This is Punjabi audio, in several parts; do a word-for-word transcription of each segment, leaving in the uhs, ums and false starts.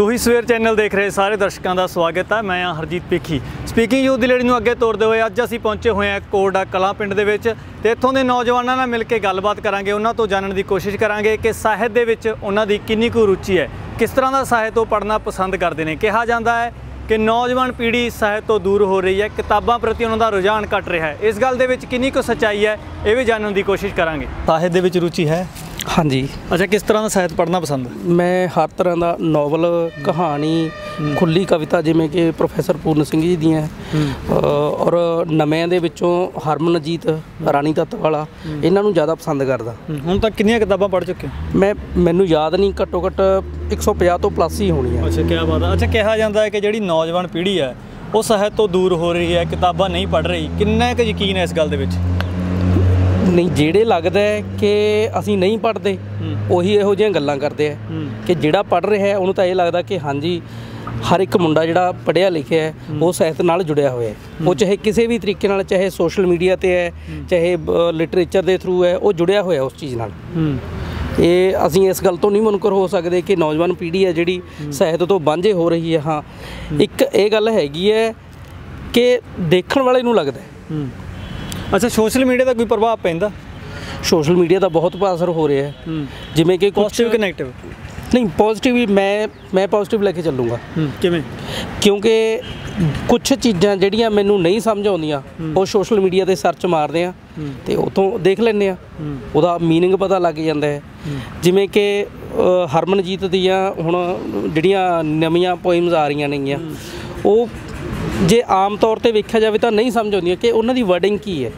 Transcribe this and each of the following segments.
ਸੂਹੀ ਸਵੇਰ ਚੈਨਲ ਦੇਖ ਰਹੇ ਸਾਰੇ ਦਰਸ਼ਕਾਂ ਦਾ ਸਵਾਗਤ ਹੈ। ਮੈਂ ਹਾਂ ਹਰਜੀਤ ਭਿੱਖੀ। ਸਪੀਕਿੰਗ ਯੂਥ ਦੀ ਲੜੀ ਨੂੰ ਅੱਗੇ ਤੋਰਦੇ ਹੋਏ ਅੱਜ ਅਸੀਂ ਪਹੁੰਚੇ ਹੋਏ ਹਾਂ ਕੋਟੜਾ ਕਲਾਂ ਪਿੰਡ ਦੇ ਵਿੱਚ ਤੇ ਇੱਥੋਂ ਦੇ ਨੌਜਵਾਨਾਂ ਨਾਲ ਮਿਲ ਕੇ ਗੱਲਬਾਤ ਕਰਾਂਗੇ। ਉਹਨਾਂ ਤੋਂ ਜਾਣਨ ਦੀ ਕੋਸ਼ਿਸ਼ ਕਰਾਂਗੇ ਕਿ ਸਾਹਿਤ ਦੇ ਵਿੱਚ ਉਹਨਾਂ ਦੀ ਕਿੰਨੀ ਕੁ ਰੁਚੀ ਹੈ, ਕਿਸ ਤਰ੍ਹਾਂ ਦਾ ਸਾਹਿਤ ਉਹ ਪੜ੍ਹਨਾ ਪਸੰਦ ਕਰਦੇ ਨੇ। ਕਿਹਾ ਜਾਂਦਾ ਹੈ ਕਿ ਨੌਜਵਾਨ ਪੀੜ੍ਹੀ ਸਾਹਿਤ ਤੋਂ ਦੂਰ ਹੋ ਰਹੀ ਹੈ, ਕਿਤਾਬਾਂ ਪ੍ਰਤੀ ਉਹਨਾਂ ਦਾ ਰੁਝਾਨ ਘਟ ਰਿਹਾ ਹੈ। ਇਸ ਗੱਲ ਦੇ ਵਿੱਚ ਕਿੰਨੀ ਕੁ ਸੱਚਾਈ ਹੈ ਇਹ ਵੀ ਜਾਣਨ ਦੀ ਕੋਸ਼ਿਸ਼ ਕਰਾਂਗੇ। ਸਾਹਿਤ ਦੇ ਵਿੱਚ ਰੁਚੀ ਹੈ? हाँ जी। अच्छा, किस तरह का साहित्य पढ़ना पसंद है? मैं हर तरह का नॉवल, कहानी, खुली कविता जिमें कि प्रोफैसर पूर्ण सिंह जी दी और नव्या दे विचों हरमनजीत, रानी तत्वाला, इन्हों ज़्यादा पसंद करदा। हुण तक कितनी किताबां पढ़ चुके? मैं मैनू याद नहीं, घट्टो घट्ट एक सौ पचास तो प्लस ही होनी है। अच्छा, क्या बात है। अच्छा, कहा जाता है कि जिहड़ी नौजवान पीढ़ी है वो साहित्य तो दूर हो रही है, किताबां नहीं पढ़ रही, किन्ना क यकीन है इस गल दे विच? नहीं, जेड़े लगता है कि असी नहीं पढ़ते उही इहो जिहियां गल्लां करते हैं कि जिहड़ा पढ़ रहा है उन्होंने तो ये लगता कि हाँ जी हर एक मुंडा जिहड़ा पढ़िया लिखिया है वो साहित्य नाल जुड़िया होया है। वो चाहे किसी भी तरीके नाल, चाहे सोशल मीडिया ते है, चाहे लिटरेचर के थ्रू है, वो जुड़िया होया उस चीज़ नाल। ये असी इस गल तो नहीं मुनकर हो सकते कि नौजवान पीढ़ी है जिहड़ी साहित्य तो वांझे हो रही है। हाँ, एक ये गल हैगी है कि देखण वाले नूं लगदा है। अच्छा, सोशल मीडिया का कोई प्रभाव पैंदा? सोशल मीडिया का बहुत असर हो रहा है, जिमें कि पॉजिटिव कि नेगेटिव? नहीं, पॉजिटिव ही मैं मैं पॉजिटिव लेके चलूँगा। किवें? क्योंकि कुछ चीज़ां जिहड़ियां मैनू नहीं समझ आउंदियां वो सोशल मीडिया ते सर्च मारदे आ ते उतों देख लैंदे आ, उहदा मीनिंग पता लग जांदा है। जिमें कि हरमनजीत दियां हुण जिहड़ियां नवीआं पोइम्स आ रहीआं नੇਗੀਆਂ ਉਹ जे आम तौर पर वेख्या जाए तो नहीं समझ आती कि उन्होंने वर्डिंग की है,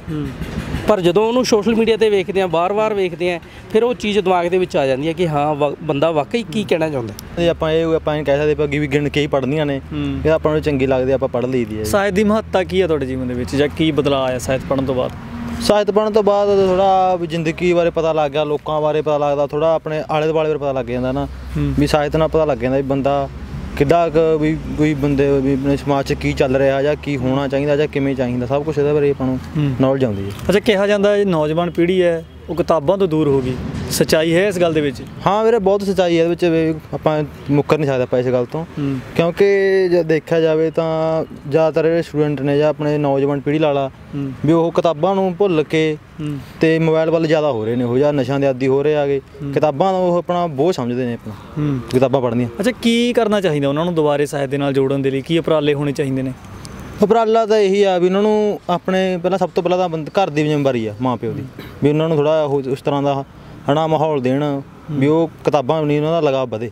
पर जो उन्होंने सोशल मीडिया पर वेखते हैं, बार बार वेखते हैं, फिर वो चीज़ दिमाग के आ जाती है कि हाँ बंदा वाकई की कहना चाहता है। ਆਪਾਂ ਇਹ ਆਪਾਂ ਨਹੀਂ ਕਹਿ ਸਕਦੇ ਪਰ ਵੀ ਗਿਣ ਕੇ ਹੀ ਪੜ੍ਹਨੀਆਂ ਨੇ, ਇਹ ਆਪਾਂ ਨੂੰ ਚੰਗੀ ਲੱਗਦੀ ਆਪਾਂ ਪੜ੍ਹ ਲਈਦੀ ਹੈ। ਸਾਹਿਤ ਦੀ ਮਹੱਤਤਾ ਕੀ ਹੈ ਤੁਹਾਡੇ ਜੀਵਨ ਦੇ ਵਿੱਚ, ਜਾਂ ਕੀ ਬਦਲਾਅ ਆਇਆ ਸਾਹਿਤ ਪੜ੍ਹਨ ਤੋਂ ਬਾਅਦ? ਸਾਹਿਤ ਪੜ੍ਹਨ ਤੋਂ ਬਾਅਦ ਥੋੜ੍ਹਾ ਵੀ ਜ਼ਿੰਦਗੀ ਬਾਰੇ ਪਤਾ ਲੱਗ ਗਿਆ, ਲੋਕਾਂ ਬਾਰੇ ਪਤਾ ਲੱਗਦਾ, ਥੋੜ੍ਹਾ ਆਪਣੇ ਆਲੇ ਦੁਆਲੇ ਬਾਰੇ ਪਤਾ ਲੱਗ ਜਾਂਦਾ ਨਾ, ਵੀ ਸਾਹਿਤ ਨਾਲ ਪਤਾ ਲੱਗ ਜਾਂਦਾ ਵੀ ਬੰਦਾ ਕਿੱਦਾਂ ਕੁ ਵੀ ਕੋਈ ਬੰਦੇ ਵੀ ਆਪਣੇ ਸਮਾਜ 'ਚ ਕੀ ਚੱਲ ਰਿਹਾ ਜਾਂ ਕੀ ਹੋਣਾ ਚਾਹੀਦਾ ਜਾਂ ਕਿਵੇਂ ਚਾਹੀਦਾ, ਸਭ ਕੁਛ ਇਹਦੇ ਬਾਰੇ ਆਪਾਂ ਨੂੰ ਨੌਲੇਜ ਆਉਂਦੀ ਹੈ। ਅੱਛਾ, ਕਿਹਾ ਜਾਂਦਾ ਇਹ ਨੌਜਵਾਨ ਪੀੜ੍ਹੀ ਹੈ ਉਹ ਕਿਤਾਬਾਂ ਤੋਂ ਦੂਰ ਹੋ ਗਈ, ਸੱਚਾਈ ਹੈ ਇਸ ਗੱਲ ਦੇ ਵਿੱਚ? ਹਾਂ ਵੀਰੇ, ਬਹੁਤ ਸੱਚਾਈ ਹੈ ਇਹਦੇ ਵਿੱਚ, ਆਪਾਂ ਮੁੱਕਰ ਨਹੀਂ ਸਕਦੇ ਆਪਾਂ ਇਸ ਗੱਲ ਤੋਂ, ਕਿਉਂਕਿ ਜੇ ਦੇਖਿਆ ਜਾਵੇ ਤਾਂ ਜ਼ਿਆਦਾਤਰ ਜਿਹੜੇ ਸਟੂਡੈਂਟ ਨੇ ਜਾਂ ਆਪਣੇ ਨੌਜਵਾਨ ਪੀੜ੍ਹੀ ਵਾਲਾ ਵੀ ਉਹ ਕਿਤਾਬਾਂ ਨੂੰ ਭੁੱਲ ਕੇ ਤੇ ਮੋਬਾਈਲ ਵੱਲ ਜ਼ਿਆਦਾ ਹੋ ਰਹੇ ਨੇ, ਉਹ ਜਾਂ ਨਸ਼ਿਆਂ ਦੇ ਆਦੀ ਹੋ ਰਹੇ ਆਗੇ, ਕਿਤਾਬਾਂ ਨੂੰ ਉਹ ਆਪਣਾ ਬੋਝ ਸਮਝਦੇ ਨੇ ਆਪਣਾ ਕਿਤਾਬਾਂ ਪੜ੍ਹਨੀਆਂ। ਅੱਛਾ, ਕੀ ਕਰਨਾ ਚਾਹੀਦਾ ਉਹਨਾਂ ਨੂੰ ਦੁਬਾਰੇ ਸਾਹਿਤ ਦੇ ਨਾਲ ਜੋੜਨ ਦੇ ਲਈ? ਕੀ ਉਪਰਾਲੇ ਹੋਣੇ ਚਾਹੀਦੇ ਨੇ? ਉਪਰਾਲਾ ਤਾਂ ਇਹੀ ਆ ਵੀ ਉਹਨਾਂ ਨੂੰ ਆਪਣੇ ਪਹਿਲਾਂ ਸਭ ਤੋਂ ਪਹਿਲਾਂ ਤਾਂ ਬੰਦ ਘਰ ਦੀ ਜ਼ਿੰਮੇਵਾਰੀ ਆ, ਮਾਂ ਪਿਓ ਦੀ, ਵੀ ਉਹਨਾਂ ਨੂੰ ਥੋੜ੍ਹਾ ਉਹ ਉਸ ਤਰ੍ਹਾਂ ਦਾ ਹੈ ਨਾ ਮਾਹੌਲ ਦੇਣ ਵੀ ਉਹ ਕਿਤਾਬਾਂ ਨਹੀਂ ਉਹਨਾਂ ਦਾ ਲਗਾਅ ਵਧੇ।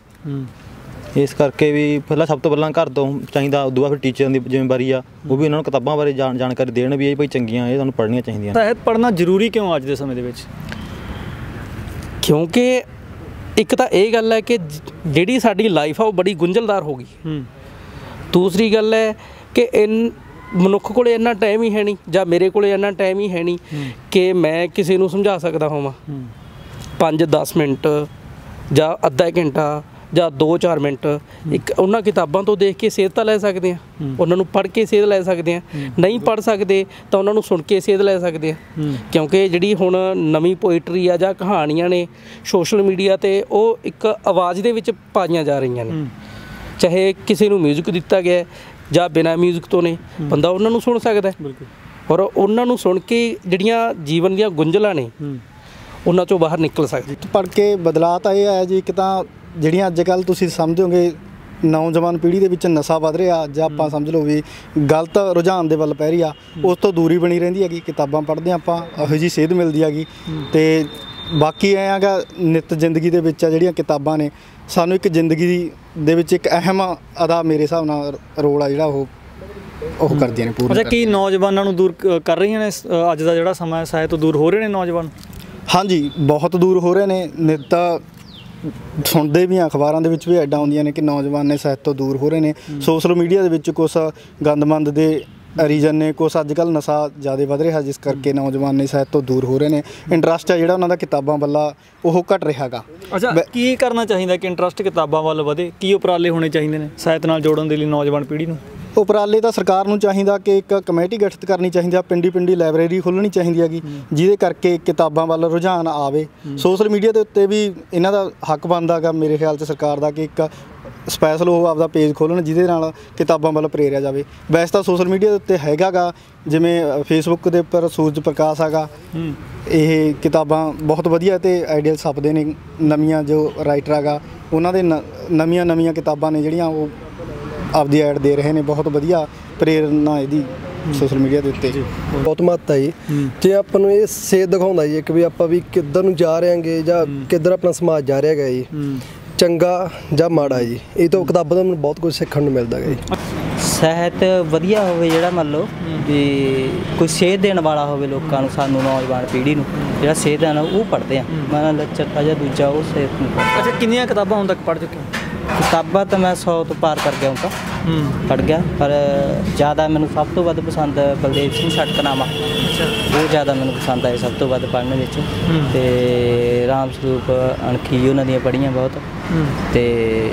ਇਸ ਕਰਕੇ ਵੀ ਪਹਿਲਾਂ ਸਭ ਤੋਂ ਪਹਿਲਾਂ ਘਰ ਤੋਂ ਚਾਹੀਦਾ, ਉਦੋਂ ਬਾਅਦ ਫਿਰ ਟੀਚਰਾਂ ਦੀ ਜ਼ਿੰਮੇਵਾਰੀ ਆ, ਉਹ ਵੀ ਉਹਨਾਂ ਨੂੰ ਕਿਤਾਬਾਂ ਬਾਰੇ ਜਾਣ ਜਾਣਕਾਰੀ ਦੇਣ ਵੀ ਇਹ ਭਾਈ ਚੰਗੀਆਂ, ਇਹ ਤੁਹਾਨੂੰ ਪੜ੍ਹਨੀਆਂ ਚਾਹੀਦੀਆਂ। ਸਾਹਿਤ ਪੜ੍ਹਨਾ ਜ਼ਰੂਰੀ ਕਿਉਂ ਅੱਜ ਦੇ ਸਮੇਂ ਦੇ ਵਿੱਚ? ਕਿਉਂਕਿ ਇੱਕ ਤਾਂ ਇਹ ਗੱਲ ਹੈ ਕਿ ਜਿਹੜੀ ਸਾਡੀ ਲਾਈਫ ਆ ਉਹ ਬੜੀ ਗੁੰਝਲਦਾਰ ਹੋ ਗਈ। ਦੂਸਰੀ ਗੱਲ ਹੈ ਕਿ ਇਨ ਮਨੁੱਖ ਕੋਲ ਇੰਨਾ ਟਾਈਮ ਹੀ ਹੈ ਨਹੀਂ, ਜਾਂ ਮੇਰੇ ਕੋਲ ਇੰਨਾ ਟਾਈਮ ਹੀ ਹੈ ਨਹੀਂ ਕਿ ਮੈਂ ਕਿਸੇ ਨੂੰ ਸਮਝਾ ਸਕਦਾ ਹੋਵਾਂ। ਪੰਜ ਦਸ ਮਿੰਟ ਜਾਂ ਅੱਧਾ ਘੰਟਾ ਜਾਂ ਦੋ ਚਾਰ ਮਿੰਟ ਇੱਕ ਉਹਨਾਂ ਕਿਤਾਬਾਂ ਤੋਂ ਦੇਖ ਕੇ ਸੇਧ ਤਾਂ ਲੈ ਸਕਦੇ ਹਾਂ, ਉਹਨਾਂ ਨੂੰ ਪੜ੍ਹ ਕੇ ਸੇਧ ਲੈ ਸਕਦੇ ਹਾਂ, ਨਹੀਂ ਪੜ੍ਹ ਸਕਦੇ ਤਾਂ ਉਹਨਾਂ ਨੂੰ ਸੁਣ ਕੇ ਸੇਧ ਲੈ ਸਕਦੇ ਹਾਂ। ਕਿਉਂਕਿ ਜਿਹੜੀ ਹੁਣ ਨਵੀਂ ਪੋਇਟਰੀ ਆ ਜਾਂ ਕਹਾਣੀਆਂ ਨੇ ਸੋਸ਼ਲ ਮੀਡੀਆ 'ਤੇ ਉਹ ਇੱਕ ਆਵਾਜ਼ ਦੇ ਵਿੱਚ ਪਾਈਆਂ ਜਾ ਰਹੀਆਂ ਨੇ, ਚਾਹੇ ਕਿਸੇ ਨੂੰ ਮਿਊਜ਼ਿਕ ਦਿੱਤਾ ਗਿਆ ਜਾਂ ਬਿਨਾਂ ਮਿਊਜ਼ਿਕ ਤੋਂ ਨੇ, ਬੰਦਾ ਉਹਨਾਂ ਨੂੰ ਸੁਣ ਸਕਦਾ ਔਰ ਉਹਨਾਂ ਨੂੰ ਸੁਣ ਕੇ ਜਿਹੜੀਆਂ ਜੀਵਨ ਦੀਆਂ ਗੁੰਝਲਾਂ ਨੇ ਉਹਨਾਂ 'ਚੋਂ ਬਾਹਰ ਨਿਕਲ ਸਕਦੇ। ਪੜ੍ਹ ਕੇ ਬਦਲਾਅ ਤਾਂ ਇਹ ਆਇਆ ਜੀ, ਇੱਕ ਤਾਂ ਜਿਹੜੀਆਂ ਅੱਜ ਕੱਲ੍ਹ ਤੁਸੀਂ ਸਮਝੋਗੇ ਨੌਜਵਾਨ ਪੀੜ੍ਹੀ ਦੇ ਵਿੱਚ ਨਸ਼ਾ ਵੱਧ ਰਿਹਾ, ਜਾਂ ਆਪਾਂ ਸਮਝ ਲਓ ਵੀ ਗਲਤ ਰੁਝਾਨ ਦੇ ਵੱਲ ਪੈ ਰਹੀ ਆ, ਉਸ ਤੋਂ ਦੂਰੀ ਬਣੀ ਰਹਿੰਦੀ ਹੈਗੀ। ਕਿਤਾਬਾਂ ਪੜ੍ਹਦੇ ਹਾਂ ਆਪਾਂ, ਇਹੋ ਜਿਹੀ ਸੇਧ ਮਿਲਦੀ ਹੈਗੀ। ਅਤੇ ਬਾਕੀ ਐਂ ਹੈਗਾ ਨਿੱਤ ਜ਼ਿੰਦਗੀ ਦੇ ਵਿੱਚ ਆ ਜਿਹੜੀਆਂ ਕਿਤਾਬਾਂ ਨੇ ਸਾਨੂੰ ਇੱਕ ਜ਼ਿੰਦਗੀ ਦੇ ਵਿੱਚ ਇੱਕ ਅਹਿਮ ਅਦਾ ਮੇਰੇ ਹਿਸਾਬ ਨਾਲ ਰੋਲ ਆ ਜਿਹੜਾ ਉਹ ਉਹ ਕਰਦੀਆਂ ਨੇ ਪੂਰਾ। ਅੱਛਾ, ਕੀ ਨੌਜਵਾਨਾਂ ਨੂੰ ਦੂਰ ਕਰ ਰਹੀਆਂ ਨੇ ਅੱਜ ਦਾ ਜਿਹੜਾ ਸਮਾਂ ਸਾਹਿਤ ਤੋਂ ਦੂਰ ਹੋ ਰਹੇ ਨੇ ਨੌਜਵਾਨ? ਹਾਂਜੀ, ਬਹੁਤ ਦੂਰ ਹੋ ਰਹੇ ਨੇ। ਨਿੱਤ ਸੁਣਦੇ ਵੀ ਹਾਂ, ਅਖਬਾਰਾਂ ਦੇ ਵਿੱਚ ਵੀ ਐਡਾਂ ਆਉਂਦੀਆਂ ਨੇ ਕਿ ਨੌਜਵਾਨ ਨੇ ਸਾਹਿਤ ਤੋਂ ਦੂਰ ਹੋ ਰਹੇ ਨੇ। ਸੋਸ਼ਲ ਮੀਡੀਆ ਦੇ ਵਿੱਚ ਕੁਛ ਗੰਦਮੰਦ ਦੇ ਰੀਜਨ ਨੇ, ਕੁਛ ਅੱਜ ਕੱਲ੍ਹ ਨਸ਼ਾ ਜ਼ਿਆਦਾ ਵੱਧ ਰਿਹਾ ਜਿਸ ਕਰਕੇ ਨੌਜਵਾਨ ਨੇ ਸਾਹਿਤ ਤੋਂ ਦੂਰ ਹੋ ਰਹੇ ਨੇ। ਇੰਟਰਸਟ ਹੈ ਜਿਹੜਾ ਉਹਨਾਂ ਦਾ ਕਿਤਾਬਾਂ ਵੱਲ ਉਹ ਘਟ ਰਿਹਾ ਗਾ। ਅੱਛਾ, ਕੀ ਕਰਨਾ ਚਾਹੀਦਾ ਕਿ ਇੰਟਰਸਟ ਕਿਤਾਬਾਂ ਵੱਲ ਵਧੇ? ਕੀ ਉਪਰਾਲੇ ਹੋਣੇ ਚਾਹੀਦੇ ਨੇ ਸਾਹਿਤ ਨਾਲ ਜੋੜਨ ਦੇ ਲਈ ਨੌਜਵਾਨ ਪੀੜ੍ਹੀ ਨੂੰ? ਉਪਰਾਲੇ ਤਾਂ ਸਰਕਾਰ ਨੂੰ ਚਾਹੀਦਾ ਕਿ ਇੱਕ ਕਮੇਟੀ ਗਠਿਤ ਕਰਨੀ ਚਾਹੀਦੀ ਆ, ਪਿੰਡੀ ਪਿੰਡੀ ਲਾਇਬ੍ਰੇਰੀ ਖੋਲ੍ਹਣੀ ਚਾਹੀਦੀ ਹੈਗੀ ਜਿਹਦੇ ਕਰਕੇ ਕਿਤਾਬਾਂ ਵੱਲ ਰੁਝਾਨ ਆਵੇ। ਸੋਸ਼ਲ ਮੀਡੀਆ ਦੇ ਉੱਤੇ ਵੀ ਇਹਨਾਂ ਦਾ ਹੱਕ ਬਣਦਾ ਗਾ ਮੇਰੇ ਖਿਆਲ 'ਚ ਸਰਕਾਰ ਦਾ ਕਿ ਇੱਕ ਸਪੈਸ਼ਲ ਉਹ ਆਪਦਾ ਪੇਜ ਖੋਲ੍ਹਣ ਜਿਹਦੇ ਨਾਲ ਕਿਤਾਬਾਂ ਵੱਲ ਪ੍ਰੇਰਿਆ ਜਾਵੇ। ਵੈਸੇ ਤਾਂ ਸੋਸ਼ਲ ਮੀਡੀਆ ਦੇ ਉੱਤੇ ਹੈਗਾ ਗਾ, ਜਿਵੇਂ ਫੇਸਬੁੱਕ ਦੇ ਉੱਪਰ ਸੂਰਜ ਪ੍ਰਕਾਸ਼ ਹੈਗਾ, ਇਹ ਕਿਤਾਬਾਂ ਬਹੁਤ ਵਧੀਆ ਤੇ ਆਈਡੀਅਲ ਛਪਦੇ ਨੇ। ਨਵੀਆਂ ਜੋ ਰਾਈਟਰ ਹੈਗਾ ਉਹਨਾਂ ਦੇ ਨਵੀਆਂ ਨਵੀਆਂ ਕਿਤਾਬਾਂ ਨੇ ਜਿਹੜੀਆਂ ਉਹ ਆਪਦੀ ਐਡ ਦੇ ਰਹੇ ਨੇ। ਬਹੁਤ ਵਧੀਆ ਪ੍ਰੇਰਨਾ ਇਹਦੀ ਸੋਸ਼ਲ ਮੀਡੀਆ ਦੇ ਉੱਤੇ ਬਹੁਤ ਮਹੱਤਤਾ ਜੀ। ਜੇ ਆਪਾਂ ਨੂੰ ਇਹ ਸੇਧ ਦਿਖਾਉਂਦਾ ਜੀ ਕਿ ਵੀ ਆਪਾਂ ਵੀ ਕਿੱਧਰ ਨੂੰ ਜਾ ਰਹੇ ਹਾਂਗੇ ਜਾਂ ਕਿੱਧਰ ਆਪਣਾ ਸਮਾਜ ਜਾ ਰਿਹਾ ਹੈਗਾ ਜੀ, ਚੰਗਾ ਜਾਂ ਮਾੜਾ ਜੀ। ਇਹ ਤੋਂ ਕਿਤਾਬਾਂ ਤੋਂ ਮੈਨੂੰ ਬਹੁਤ ਕੁਝ ਸਿੱਖਣ ਨੂੰ ਮਿਲਦਾ ਹੈਗਾ ਜੀ। ਸਾਹਿਤ ਵਧੀਆ ਹੋਵੇ ਜਿਹੜਾ ਮੰਨ ਲਓ ਵੀ ਕੋਈ ਸੇਧ ਦੇਣ ਵਾਲਾ ਹੋਵੇ ਲੋਕਾਂ ਨੂੰ, ਸਾਨੂੰ ਨੌਜਵਾਨ ਪੀੜ੍ਹੀ ਨੂੰ ਜਿਹੜਾ ਸੇਧ ਦੇਣਾ ਉਹ ਪੜ੍ਹਦੇ ਆ। ਮੈਂ ਲੱਚਰਤਾ ਜਾਂ ਦੂਜਾ ਉਹ ਸੇਧ ਨੂੰ ਪੜ੍ਹਦੇ। ਅੱਛਾ, ਕਿੰਨੀਆਂ ਕਿਤਾਬਾਂ ਹੁਣ ਤੱਕ ਪੜ੍ਹ ਚੁੱਕੇ ਹੋ? ਕਿਤਾਬਾਂ ਤਾਂ ਮੈਂ ਸੌ ਤੋਂ ਪਾਰ ਕਰ ਗਿਆ ਹੁਣ ਤਾਂ ਪੜ੍ਹ ਗਿਆ, ਪਰ ਜ਼ਿਆਦਾ ਮੈਨੂੰ ਸਭ ਤੋਂ ਵੱਧ ਪਸੰਦ ਬਲਦੇਵ ਸਿੰਘ ਸਟਕਨਾਮਾ। ਉਹ ਜ਼ਿਆਦਾ ਮੈਨੂੰ ਪਸੰਦ ਆਏ ਸਭ ਤੋਂ ਵੱਧ ਪੜ੍ਹਨ ਵਿੱਚ। ਅਤੇ ਰਾਮ ਸਰੂਪ ਅਣਖੀ ਉਹਨਾਂ ਦੀਆਂ ਪੜ੍ਹੀਆਂ ਬਹੁਤ, ਅਤੇ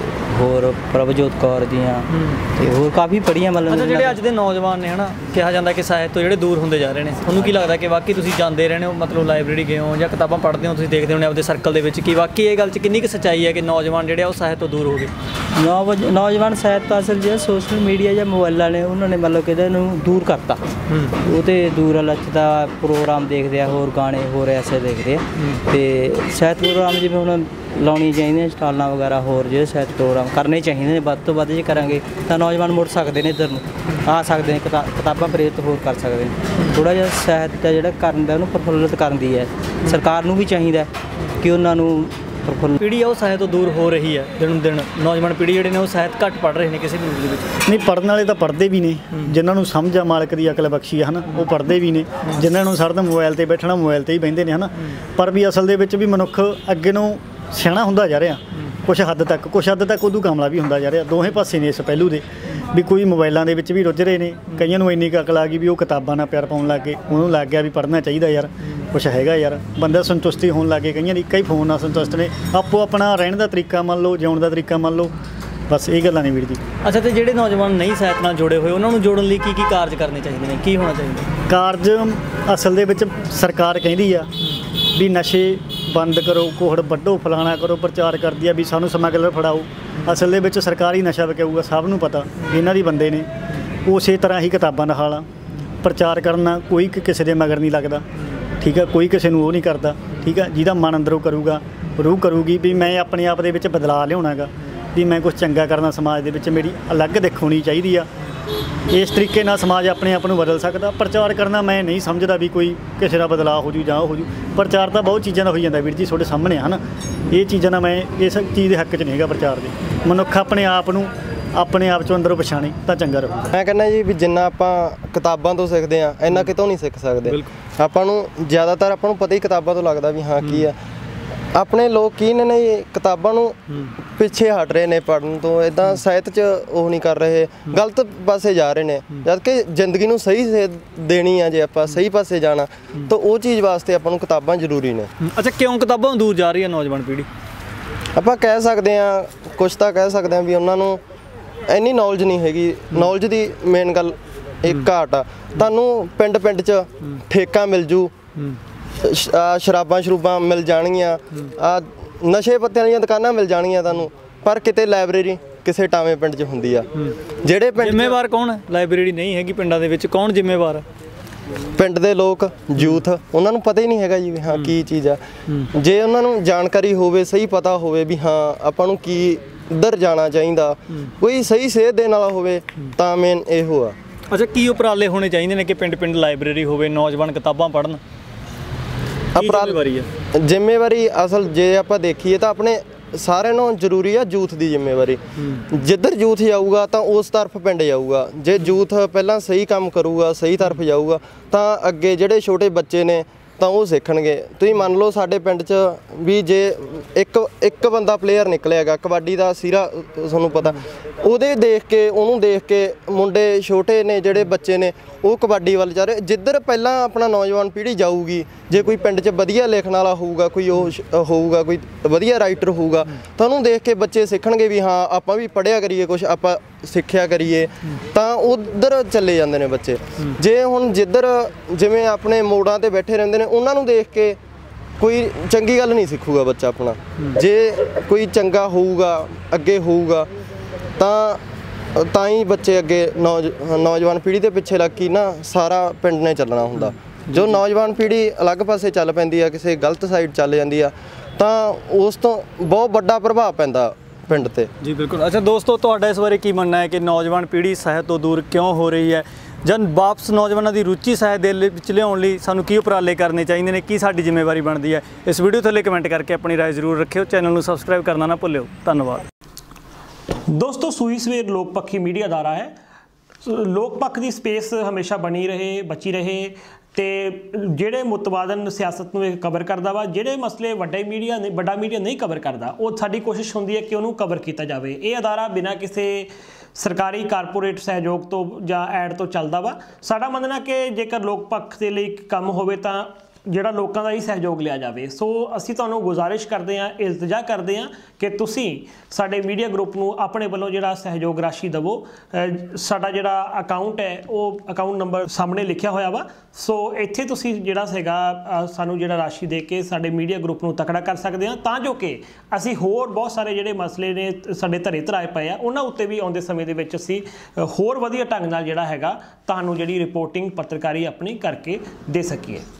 ਹੋਰ ਪ੍ਰਭਜੋਤ ਕੌਰ ਦੀਆਂ, ਅਤੇ ਹੋਰ ਕਾਫੀ ਪੜ੍ਹੀਆਂ। ਮਤਲਬ ਜਿਹੜੇ ਅੱਜ ਦੇ ਨੌਜਵਾਨ ਨੇ ਹੈ ਨਾ, ਕਿਹਾ ਜਾਂਦਾ ਕਿ ਸਾਹਿਤ ਤੋਂ ਜਿਹੜੇ ਦੂਰ ਹੁੰਦੇ ਜਾ ਰਹੇ ਨੇ, ਤੁਹਾਨੂੰ ਕੀ ਲੱਗਦਾ ਕਿ ਵਾਕਈ ਤੁਸੀਂ ਜਾਂਦੇ ਰਹਿੰਦੇ ਹੋ, ਮਤਲਬ ਲਾਇਬ੍ਰੇਰੀ ਗਏ ਹੋ ਜਾਂ ਕਿਤਾਬਾਂ ਪੜ੍ਹਦੇ ਹੋ, ਤੁਸੀਂ ਦੇਖਦੇ ਹੋਣੇ ਆਪਦੇ ਸਰਕਲ ਦੇ ਵਿੱਚ, ਕਿ ਵਾਕਈ ਇਹ ਗੱਲ 'ਚ ਕਿੰਨੀ ਕੁ ਸੱਚਾਈ ਹੈ ਕਿ ਨੌਜਵਾਨ ਜਿਹੜੇ ਆ ਉਹ ਸਾਹਿਤ ਤੋਂ ਦੂਰ ਹੋ ਗਏ? ਨੌ ਨੌਜਵਾਨ ਸਾਹਿਤ ਤੋਂ ਅਸਲ ਜਿਹੜਾ ਸੋਸ਼ਲ ਮੀਡੀਆ ਜਾਂ ਮੋਬਾਈਲਾਂ ਨੇ ਉਹਨਾਂ ਨੇ ਮਤਲਬ ਕਿ ਇਹਨੂੰ ਦੂਰ ਕਰਤਾ। ਉਹ ਤਾਂ ਦੂਰ ਲੱਚਦਾ ਪ੍ਰੋਗਰਾਮ ਦੇਖਦੇ ਆ, ਹੋਰ ਗਾਣੇ ਹੋਰ ਐਸੇ ਦੇਖਦੇ ਆ। ਅਤੇ ਸਾਹਿਤ ਪ੍ਰੋਗਰਾਮ ਜਿਵੇਂ ਹੁਣ ਲਾਉਣੀ ਚਾਹੀਦੀਆਂ ਸਟਾਲਾਂ ਵਗੈਰਾ, ਹੋਰ ਜਿਹੜੇ ਸਾਹਿਤ ਪ੍ਰੋਗਰਾਮ ਕਰਨੇ ਚਾਹੀਦੇ ਨੇ ਵੱਧ ਤੋਂ ਵੱਧ। ਜੇ ਕਰਾਂਗੇ ਤਾਂ ਨੌਜਵਾਨ ਮੁੜ ਸਕਦੇ ਨੇ ਇੱਧਰ ਨੂੰ, ਆ ਸਕਦੇ ਨੇ, ਕਿਤਾ ਕਿਤਾਬਾਂ ਪ੍ਰੇਰਿਤ ਹੋਰ ਕਰ ਸਕਦੇ ਨੇ। ਥੋੜ੍ਹਾ ਜਿਹਾ ਸਾਹਿਤ ਦਾ ਜਿਹੜਾ ਕਰਨ ਦਾ ਉਹਨੂੰ ਪ੍ਰਫੁੱਲਿਤ ਕਰਨ ਦੀ ਹੈ। ਸਰਕਾਰ ਨੂੰ ਵੀ ਚਾਹੀਦਾ ਕਿ ਉਹਨਾਂ ਨੂੰ ਪੀੜ੍ਹੀ ਆ ਉਹ ਸਾਹਿਤ ਤੋਂ ਦੂਰ ਹੋ ਰਹੀ ਹੈ ਦਿਨ ਦਿਨ। ਨੌਜਵਾਨ ਪੀੜ੍ਹੀ ਜਿਹੜੇ ਨੇ ਉਹ ਸਾਹਿਤ ਘੱਟ ਪੜ੍ਹ ਰਹੇ ਨੇ ਕਿਸੇ ਵੀ ਰੂਪ ਦੇ ਵਿੱਚ। ਨਹੀਂ, ਪੜ੍ਹਨ ਵਾਲੇ ਤਾਂ ਪੜ੍ਹਦੇ ਵੀ ਨੇ, ਜਿਨ੍ਹਾਂ ਨੂੰ ਸਮਝ ਆ ਮਾਲਕ ਦੀ ਅਕਲ ਬਖਸ਼ੀ ਹੈ ਹੈ ਨਾ, ਉਹ ਪੜ੍ਹਦੇ ਵੀ ਨੇ। ਜਿਨ੍ਹਾਂ ਨੂੰ ਸਾਰਾ ਦਿਨ ਮੋਬਾਈਲ 'ਤੇ ਬੈਠਣਾ, ਮੋਬਾਈਲ 'ਤੇ ਹੀ ਬਹਿੰਦੇ ਨੇ ਹੈ ਨਾ। ਪਰ ਵੀ ਅਸਲ ਦੇ ਵਿੱਚ ਵੀ ਮਨੁੱਖ ਅੱਗੇ ਨੂੰ ਸਿਆਣਾ ਹੁੰਦਾ ਜਾ ਰਿਹਾ ਕੁਛ ਹੱਦ ਤੱਕ, ਕੁਛ ਹੱਦ ਤੱਕ ਉਦੋਂ ਕਮਲਾ ਵੀ ਹੁੰਦਾ ਜਾ ਰਿਹਾ। ਦੋਹੇ ਪਾਸੇ ਨੇ ਇਸ ਪਹਿਲੂ ਦੇ ਵੀ। ਕੋਈ ਮੋਬਾਈਲਾਂ ਦੇ ਵਿੱਚ ਵੀ ਰੁੱਝ ਰਹੇ ਨੇ, ਕਈਆਂ ਨੂੰ ਇੰਨੀ ਕੁ ਅਕਲ ਆ ਗਈ ਵੀ ਉਹ ਕਿਤਾਬਾਂ ਨਾਲ ਪਿਆਰ ਪਾਉਣ ਲੱਗ ਗਏ, ਉਹਨੂੰ ਲੱਗ ਗਿਆ ਵੀ ਪੜ੍ਹਨਾ ਚਾਹੀਦਾ ਯਾਰ, ਕੁਛ ਹੈਗਾ ਯਾਰ, ਬੰਦਾ ਸੰਤੁਸ਼ਟੀ ਹੋਣ ਲੱਗ ਗਏ। ਕਈਆਂ ਦੀ ਕਈ ਫੋਨ ਨਾਲ ਸੰਤੁਸ਼ਟ ਨੇ, ਆਪੋ ਆਪਣਾ ਰਹਿਣ ਦਾ ਤਰੀਕਾ ਮੰਨ ਲਓ, ਜਿਉਣ ਦਾ ਤਰੀਕਾ ਮੰਨ ਲਓ, ਬਸ ਇਹ ਗੱਲਾਂ ਨੇ ਵੀਰ ਜੀ। ਅੱਛਾ, ਤੇ ਜਿਹੜੇ ਨੌਜਵਾਨ ਨਹੀਂ ਸਾਹਿਤ ਨਾਲ ਜੁੜੇ ਹੋਏ ਉਹਨਾਂ ਨੂੰ ਜੋੜਨ ਲਈ ਕੀ ਕੀ ਕਾਰਜ ਕਰਨੇ ਚਾਹੀਦੇ ਨੇ, ਕੀ ਹੋਣਾ ਚਾਹੀਦਾ? ਕਾਰਜ ਅਸਲ ਦੇ ਵਿੱਚ ਸਰਕਾਰ ਕਹਿੰਦੀ ਆ ਵੀ ਨਸ਼ੇ ਬੰਦ ਕਰੋ, ਕੋਹੜ ਵੱਢੋ, ਫਲਾਣਾ ਕਰੋ, ਪ੍ਰਚਾਰ ਕਰਦੀ ਆ ਵੀ ਸਾਨੂੰ ਸਮਗਲਰ ਫੜਾਓ। ਅਸਲ ਦੇ ਵਿੱਚ ਸਰਕਾਰੀ ਨਸ਼ਾ ਵਿਕਾਊਗਾ, ਸਭ ਨੂੰ ਪਤਾ ਇਹਨਾਂ ਦੀ ਬੰਦੇ ਨੇ। ਉਸੇ ਤਰ੍ਹਾਂ ਹੀ ਕਿਤਾਬਾਂ ਦਾ ਹਾਲ ਆ, ਪ੍ਰਚਾਰ ਕਰਨਾ ਕੋਈ ਕਿਸੇ ਦੇ ਮਗਰ ਨਹੀਂ ਲੱਗਦਾ, ਠੀਕ ਆ, ਕੋਈ ਕਿਸੇ ਨੂੰ ਉਹ ਨਹੀਂ ਕਰਦਾ, ਠੀਕ ਆ। ਜਿਹਦਾ ਮਨ ਅੰਦਰੋਂ ਕਰੂਗਾ, ਰੂਹ ਕਰੂਗੀ ਵੀ ਮੈਂ ਆਪਣੇ ਆਪ ਦੇ ਵਿੱਚ ਬਦਲਾਅ ਲਿਆਉਣਾ ਗਾ, ਵੀ ਮੈਂ ਕੁਛ ਚੰਗਾ ਕਰਨਾ ਸਮਾਜ ਦੇ ਵਿੱਚ, ਮੇਰੀ ਅਲੱਗ ਦਿੱਖ ਹੋਣੀ ਚਾਹੀਦੀ ਆ। ਇਸ ਤਰੀਕੇ ਨਾਲ ਸਮਾਜ ਆਪਣੇ ਆਪ ਨੂੰ ਬਦਲ ਸਕਦਾ। ਪ੍ਰਚਾਰ ਕਰਨਾ ਮੈਂ ਨਹੀਂ ਸਮਝਦਾ ਵੀ ਕੋਈ ਕਿਸੇ ਦਾ ਬਦਲਾਅ ਹੋ ਜੂ ਜਾਂ ਹੋ ਜੂ। ਪ੍ਰਚਾਰ ਤਾਂ ਬਹੁਤ ਚੀਜ਼ਾਂ ਦਾ ਹੋਈ ਜਾਂਦਾ ਵੀਰ ਜੀ, ਤੁਹਾਡੇ ਸਾਹਮਣੇ ਹਨ। ਇਹ ਚੀਜ਼ਾਂ ਦਾ ਮੈਂ ਇਸ ਚੀਜ਼ ਦੇ ਹੱਕ 'ਚ ਨਹੀਂ ਹੈਗਾ ਪ੍ਰਚਾਰ ਦੇ। ਮਨੁੱਖ ਆਪਣੇ ਆਪ ਨੂੰ ਆਪਣੇ ਆਪ 'ਚੋਂ ਅੰਦਰੋਂ ਪਛਾਣੇ ਤਾਂ ਚੰਗਾ ਰਹੂਗਾ। ਮੈਂ ਕਹਿੰਦਾ ਜੀ ਵੀ ਜਿੰਨਾ ਆਪਾਂ ਕਿਤਾਬਾਂ ਤੋਂ ਸਿੱਖਦੇ ਹਾਂ, ਇੰਨਾ ਕਿਤੋਂ ਨਹੀਂ ਸਿੱਖ ਸਕਦੇ। ਆਪਾਂ ਨੂੰ ਜ਼ਿਆਦਾਤਰ ਆਪਾਂ ਨੂੰ ਪਤਾ ਹੀ ਕਿਤਾਬਾਂ ਤੋਂ ਲੱਗਦਾ ਵੀ ਹਾਂ ਕੀ ਆ। ਆਪਣੇ ਲੋਕ ਕੀ ਨੇ ਨੇ ਕਿਤਾਬਾਂ ਨੂੰ ਪਿੱਛੇ ਹਟ ਰਹੇ ਨੇ ਪੜ੍ਹਨ ਤੋਂ, ਇੱਦਾਂ ਸਾਹਿਤ 'ਚ ਉਹ ਨਹੀਂ ਕਰ ਰਹੇ, ਗਲਤ ਪਾਸੇ ਜਾ ਰਹੇ ਨੇ। ਜਦ ਕਿ ਜ਼ਿੰਦਗੀ ਨੂੰ ਸਹੀ ਸੇਧ ਦੇਣੀ ਆ, ਜੇ ਆਪਾਂ ਸਹੀ ਪਾਸੇ ਜਾਣਾ ਤਾਂ ਉਹ ਚੀਜ਼ ਵਾਸਤੇ ਆਪਾਂ ਨੂੰ ਕਿਤਾਬਾਂ ਜ਼ਰੂਰੀ ਨੇ। ਅੱਛਾ, ਕਿਉਂ ਕਿਤਾਬਾਂ ਦੂਰ ਜਾ ਰਹੀ ਹੈ ਨੌਜਵਾਨ ਪੀੜ੍ਹੀ? ਆਪਾਂ ਕਹਿ ਸਕਦੇ ਹਾਂ, ਕੁਛ ਤਾਂ ਕਹਿ ਸਕਦੇ ਹਾਂ ਵੀ ਉਹਨਾਂ ਨੂੰ ਇੰਨੀ ਨੌਲੇਜ ਨਹੀਂ ਹੈਗੀ। ਨੌਲੇਜ ਦੀ ਮੇਨ ਗੱਲ ਇੱਕ ਘਾਟ ਆ। ਤੁਹਾਨੂੰ ਪਿੰਡ ਪਿੰਡ 'ਚ ਠੇਕਾ ਮਿਲ ਜੂ, ਸ਼ਰਾਬਾਂ ਸ਼ਰੂਬਾਂ ਮਿਲ ਜਾਣਗੀਆਂ, ਆ ਨਸ਼ੇ ਪੱਤਿਆਂ ਦੀਆਂ ਦੁਕਾਨਾਂ ਮਿਲ ਜਾਣਗੀਆਂ ਤੁਹਾਨੂੰ, ਪਰ ਕਿਤੇ ਲਾਇਬ੍ਰੇਰੀ ਕਿਸੇ ਟਾਵੇਂ ਪਿੰਡ 'ਚ ਹੁੰਦੀ ਆ। ਜਿਹੜੇ ਪਿੰਡ ਜ਼ਿੰਮੇਵਾਰ ਕੌਣ ਹੈ? ਲਾਇਬ੍ਰੇਰੀ ਨਹੀਂ ਹੈਗੀ ਪਿੰਡਾਂ ਦੇ ਵਿੱਚ, ਕੌਣ ਜ਼ਿੰਮੇਵਾਰ ਹੈ? ਪਿੰਡ ਦੇ ਲੋਕ, ਯੂਥ, ਉਹਨਾਂ ਨੂੰ ਪਤਾ ਹੀ ਨਹੀਂ ਹੈਗਾ ਜੀ ਵੀ ਹਾਂ ਕੀ ਚੀਜ਼ ਆ। ਜੇ ਉਹਨਾਂ ਨੂੰ ਜਾਣਕਾਰੀ ਹੋਵੇ, ਸਹੀ ਪਤਾ ਹੋਵੇ ਵੀ ਹਾਂ ਆਪਾਂ ਨੂੰ ਕੀ ਇੱਧਰ ਜਾਣਾ ਚਾਹੀਦਾ, ਕੋਈ ਸਹੀ ਸੇਧ ਦੇਣ ਵਾਲਾ ਹੋਵੇ, ਤਾਂ ਮੇਨ ਇਹੋ ਆ। ਅੱਛਾ, ਕੀ ਉਪਰਾਲੇ ਹੋਣੇ ਚਾਹੀਦੇ ਨੇ ਕਿ ਪਿੰਡ ਪਿੰਡ ਲਾਇਬ੍ਰੇਰੀ ਹੋਵੇ, ਨੌਜਵਾਨ ਕਿਤਾਬਾਂ ਪੜ੍ਹਨ? ਜ਼ਿੰਮੇਵਾਰੀ ਆ ਜ਼ਿੰਮੇਵਾਰੀ ਅਸਲ ਜੇ ਆਪਾਂ ਦੇਖੀਏ ਤਾਂ ਆਪਣੇ ਸਾਰਿਆਂ ਨੂੰ ਜ਼ਰੂਰੀ ਆ ਯੂਥ ਦੀ ਜ਼ਿੰਮੇਵਾਰੀ। ਜਿੱਧਰ ਯੂਥ ਜਾਊਗਾ ਤਾਂ ਉਸ ਤਰਫ ਪਿੰਡ ਜਾਊਗਾ। ਜੇ ਯੂਥ ਪਹਿਲਾਂ ਸਹੀ ਕੰਮ ਕਰੂਗਾ, ਸਹੀ ਤਰਫ ਜਾਊਗਾ, ਤਾਂ ਅੱਗੇ ਜਿਹੜੇ ਛੋਟੇ ਬੱਚੇ ਨੇ ਤਾਂ ਉਹ ਸਿੱਖਣਗੇ। ਤੁਸੀਂ ਮੰਨ ਲਓ ਸਾਡੇ ਪਿੰਡ 'ਚ ਵੀ ਜੇ ਇੱਕ ਇੱਕ ਬੰਦਾ ਪਲੇਅਰ ਨਿਕਲਿਆਗਾ ਕਬੱਡੀ ਦਾ ਸਿਰਾ, ਤੁਹਾਨੂੰ ਪਤਾ, ਉਹਦੇ ਦੇਖ ਕੇ ਉਹਨੂੰ ਦੇਖ ਕੇ ਮੁੰਡੇ ਛੋਟੇ ਨੇ ਜਿਹੜੇ ਬੱਚੇ ਨੇ ਉਹ ਕਬੱਡੀ ਵੱਲ ਜਾ ਰਹੇ। ਜਿੱਧਰ ਪਹਿਲਾਂ ਆਪਣਾ ਨੌਜਵਾਨ ਪੀੜ੍ਹੀ ਜਾਊਗੀ, ਜੇ ਕੋਈ ਪਿੰਡ 'ਚ ਵਧੀਆ ਲਿਖਣ ਵਾਲਾ ਹੋਊਗਾ, ਕੋਈ ਉਹ ਹੋਊਗਾ, ਕੋਈ ਵਧੀਆ ਰਾਈਟਰ ਹੋਊਗਾ, ਤਾਂ ਉਹਨੂੰ ਦੇਖ ਕੇ ਬੱਚੇ ਸਿੱਖਣਗੇ ਵੀ ਹਾਂ ਆਪਾਂ ਵੀ ਪੜ੍ਹਿਆ ਕਰੀਏ, ਕੁਛ ਆਪਾਂ ਸਿੱਖਿਆ ਕਰੀਏ, ਤਾਂ ਉੱਧਰ ਚੱਲੇ ਜਾਂਦੇ ਨੇ ਬੱਚੇ। ਜੇ ਹੁਣ ਜਿੱਧਰ ਜਿਵੇਂ ਆਪਣੇ ਮੋੜਾਂ 'ਤੇ ਬੈਠੇ ਰਹਿੰਦੇ ਨੇ, ਉਹਨਾਂ ਨੂੰ ਦੇਖ ਕੇ ਕੋਈ ਚੰਗੀ ਗੱਲ ਨਹੀਂ ਸਿੱਖੂਗਾ ਬੱਚਾ ਆਪਣਾ। ਜੇ ਕੋਈ ਚੰਗਾ ਹੋਊਗਾ, ਅੱਗੇ ਹੋਊਗਾ, ਤਾਂ ਤਾਂ ਹੀ ਬੱਚੇ ਅੱਗੇ ਨੌਜ ਨੌਜਵਾਨ ਪੀੜ੍ਹੀ ਦੇ ਪਿੱਛੇ ਲੱਗ ਕੇ ਨਾ ਸਾਰਾ ਪਿੰਡ ਨੇ ਚੱਲਣਾ ਹੁੰਦਾ। ਜੋ ਨੌਜਵਾਨ ਪੀੜ੍ਹੀ ਅਲੱਗ ਪਾਸੇ ਚੱਲ ਪੈਂਦੀ ਆ, ਕਿਸੇ ਗਲਤ ਸਾਈਡ ਚੱਲ ਜਾਂਦੀ ਆ, ਤਾਂ ਉਸ ਤੋਂ ਬਹੁਤ ਵੱਡਾ ਪ੍ਰਭਾਵ ਪੈਂਦਾ ਪਿੰਡ ਤੇ। ਜੀ ਬਿਲਕੁਲ। ਅੱਛਾ ਦੋਸਤੋ, ਤੁਹਾਡਾ ਇਸ ਬਾਰੇ ਕੀ ਮੰਨਣਾ ਹੈ ਕਿ ਨੌਜਵਾਨ ਪੀੜ੍ਹੀ ਸਾਹਿਤ ਤੋਂ ਦੂਰ ਕਿਉਂ ਹੋ ਰਹੀ ਹੈ, ਜਾਂ ਵਾਪਸ ਨੌਜਵਾਨਾਂ ਦੀ ਰੁਚੀ ਸਾਹਿਤ ਦੇ ਵਿੱਚ ਲਿਆਉਣ ਲਈ ਸਾਨੂੰ ਕੀ ਉਪਰਾਲੇ ਕਰਨੇ ਚਾਹੀਦੇ ਨੇ, ਕੀ ਸਾਡੀ ਜ਼ਿੰਮੇਵਾਰੀ ਬਣਦੀ ਹੈ? ਇਸ ਵੀਡੀਓ ਥੱਲੇ ਕਮੈਂਟ ਕਰਕੇ ਆਪਣੀ ਰਾਏ ਜ਼ਰੂਰ ਰੱਖਿਓ। ਚੈਨਲ ਨੂੰ ਸਬਸਕ੍ਰਾਈਬ ਕਰਨਾ ਨਾ ਭੁੱਲਿਓ। ਧੰਨਵਾਦ ਦੋਸਤੋ। ਸੂਈ ਸਵੇਰ ਲੋਕ ਪੱਖੀ ਮੀਡੀਆ ਅਦਾਰਾ ਹੈ। ਲੋਕ ਪੱਖ ਦੀ ਸਪੇਸ ਹਮੇਸ਼ਾ ਬਣੀ ਰਹੇ, ਬਚੀ ਰਹੇ, ਤੇ ਜਿਹੜੇ ਮੁਤਬਾਦਨ ਸਿਆਸਤ ਨੂੰ ਇਹ ਕਵਰ ਕਰਦਾ ਵਾ, ਜਿਹੜੇ ਮਸਲੇ ਵੱਡੇ ਮੀਡੀਆ ਨੇ ਵੱਡਾ ਮੀਡੀਆ ਨਹੀਂ ਕਵਰ ਕਰਦਾ, ਉਹ ਸਾਡੀ ਕੋਸ਼ਿਸ਼ ਹੁੰਦੀ ਹੈ ਕਿ ਉਹਨੂੰ ਕਵਰ ਕੀਤਾ ਜਾਵੇ। ਇਹ ਅਦਾਰਾ ਬਿਨਾਂ ਕਿਸੇ ਸਰਕਾਰੀ ਕਾਰਪੋਰੇਟ ਸਹਿਯੋਗ ਤੋਂ ਜਾਂ ਐਡ ਤੋਂ ਚੱਲਦਾ ਵਾ। ਸਾਡਾ ਮੰਨਣਾ ਕਿ ਜੇਕਰ ਲੋਕ ਪੱਖ ਦੇ ਲਈ ਕੰਮ ਹੋਵੇ ਤਾਂ ਜਿਹੜਾ ਲੋਕਾਂ ਦਾ ਹੀ ਸਹਿਯੋਗ ਲਿਆ ਜਾਵੇ। ਸੋ ਅਸੀਂ ਤੁਹਾਨੂੰ ਗੁਜ਼ਾਰਿਸ਼ ਕਰਦੇ ਹਾਂ, ਇਲਤਜਾ ਕਰਦੇ ਹਾਂ ਕਿ ਤੁਸੀਂ ਸਾਡੇ ਮੀਡੀਆ ਗਰੁੱਪ ਨੂੰ ਆਪਣੇ ਵੱਲੋਂ ਜਿਹੜਾ ਸਹਿਯੋਗ ਰਾਸ਼ੀ ਦੇਵੋ। ਸਾਡਾ ਜਿਹੜਾ ਅਕਾਊਂਟ ਹੈ ਉਹ ਅਕਾਊਂਟ ਨੰਬਰ ਸਾਹਮਣੇ ਲਿਖਿਆ ਹੋਇਆ ਵਾ। ਸੋ ਇੱਥੇ ਤੁਸੀਂ ਜਿਹੜਾ ਹੈਗਾ ਸਾਨੂੰ ਜਿਹੜਾ ਰਾਸ਼ੀ ਦੇ ਕੇ ਸਾਡੇ ਮੀਡੀਆ ਗਰੁੱਪ ਨੂੰ ਤਕੜਾ ਕਰ ਸਕਦੇ ਹਾਂ, ਤਾਂ ਜੋ ਕਿ ਅਸੀਂ ਹੋਰ ਬਹੁਤ ਸਾਰੇ ਜਿਹੜੇ ਮਸਲੇ ਨੇ ਸਾਡੇ ਧਰੇ ਧਰਾਏ ਪਏ ਆ, ਉਹਨਾਂ ਉੱਤੇ ਵੀ ਆਉਂਦੇ ਸਮੇਂ ਦੇ ਵਿੱਚ ਅਸੀਂ ਹੋਰ ਵਧੀਆ ਢੰਗ ਨਾਲ ਜਿਹੜਾ ਹੈਗਾ ਤੁਹਾਨੂੰ ਜਿਹੜੀ ਰਿਪੋਰਟਿੰਗ ਪੱਤਰਕਾਰੀ ਆਪਣੀ ਕਰਕੇ ਦੇ ਸਕੀਏ।